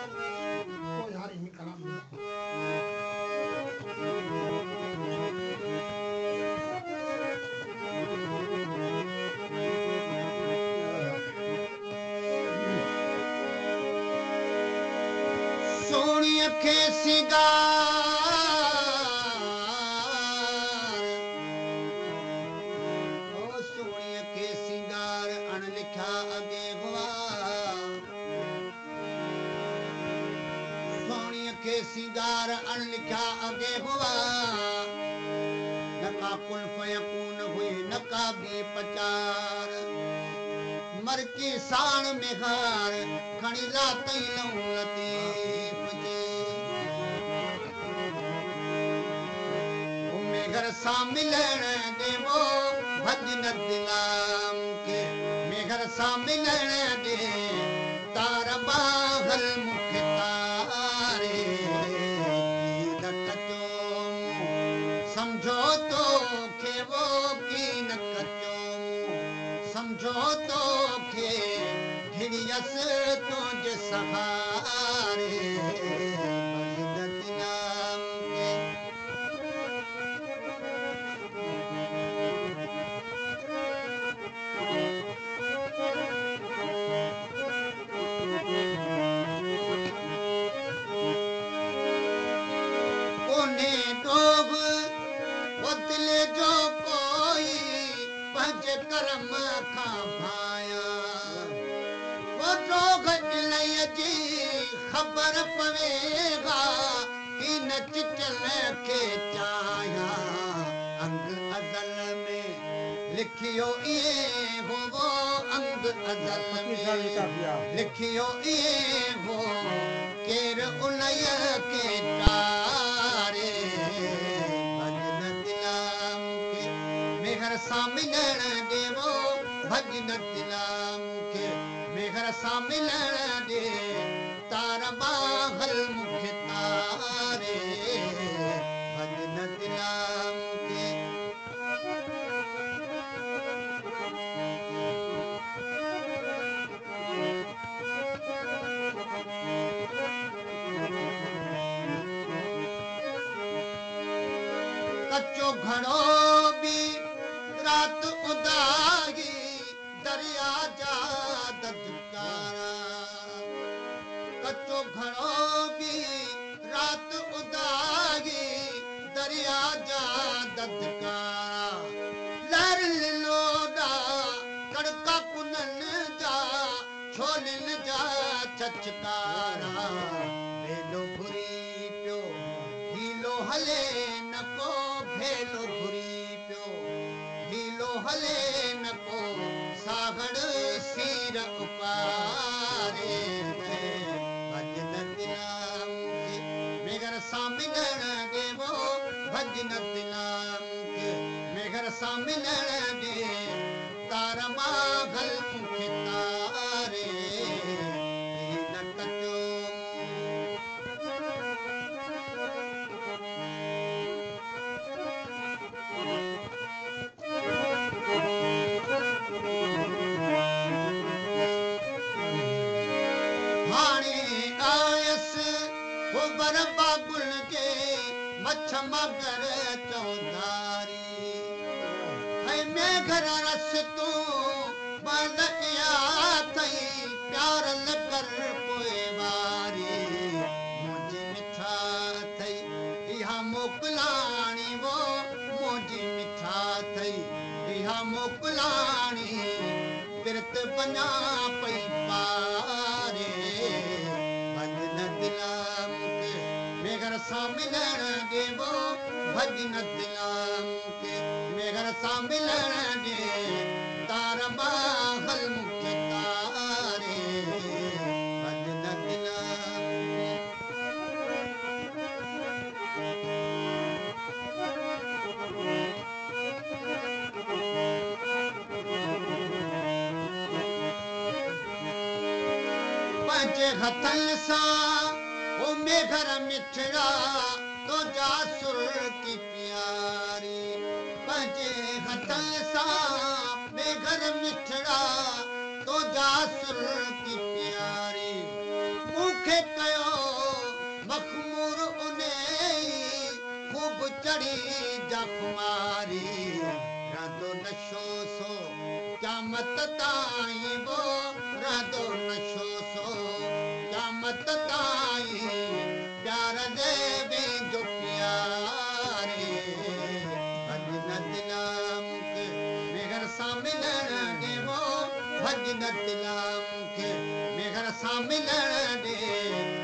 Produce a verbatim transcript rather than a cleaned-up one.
तो यार इन्हीं कलाम सोनी के सिंगार ओ सोनी के सिंगार अनलिखा अगे हुआ सोनी के सिंगार अनलिखा अगे हुआ नका कुल फयकून हुई नका भी पचार मर की साण में हार खणी लातई लऊं लतीफ जे उम्मे घर सा मिलण देवो भजन दिलाम के मे घर सा मिलण दे तार बाहल मुख तारे की न कचो समझो तो के वो की न कचो समझो तो के घिड़ियस तुझ सहारे भजन नाम के कोने डोब वो दिल जो कोई भज करम खा भाया वो रोग इलय जी खबर पवेगा कि नच चल के चाया अंग अजल में लिखियो ये हो वो अंग अजल में लिखियो ये हो केर उलय के तारे भजन दिलाम के मेहर सा मिलण देवो भजन दिलाम के मेहर सा मिलण दे तार बाहल मुख तारे भजन दिलाम के कच्चो घड़ो भी रात उदागी दरिया जा ददकारा कच्चो घड़ो भी रात उदागी दरिया जा ददकारा लहर लोडा कड़का कुनन जा छोलन जा चचकारा भेलो भुरी पियो हीलो हले नको भेलो भुरी पियो हीलो हले नको सागड़ सीर उपारे भजन दिलाम के मेघर सा मिलण देवो भजन दिलाम के मेघर सा मिलण दे तार माघल मुख तारे न कचो बर बाबुल के मछ मगर चौधारी है मैं घर रस तू बलया थई प्यार न कर पोए वारी मुझी मिठा थई इहा मोकलाणी वो मुझी मिठा थई इहा मोकलाणी बिरत बना पई पारे भजन दिलाम मेघर सा मिलण देवो भजन दिलाम के मेघर सा मिलण दे तार बाहल मुख तारे भजन दिलाम पंज हथल सा ओ मेघर मिठड़ा तो जासुर की प्यारी पंजे हथन सा मेघर मिठड़ा तो जासुर की प्यारी मुखे कयो घड़ी जखमारी रातो नशो सो क़यामत ताईं वो रातो नशो सो क़यामत ताईं प्यार दे वेंजो प्यारे भॼ न दिलां के मेघर सां मिलण ॾेवो भॼ न दिलां के मेघर सां मिलण ॾे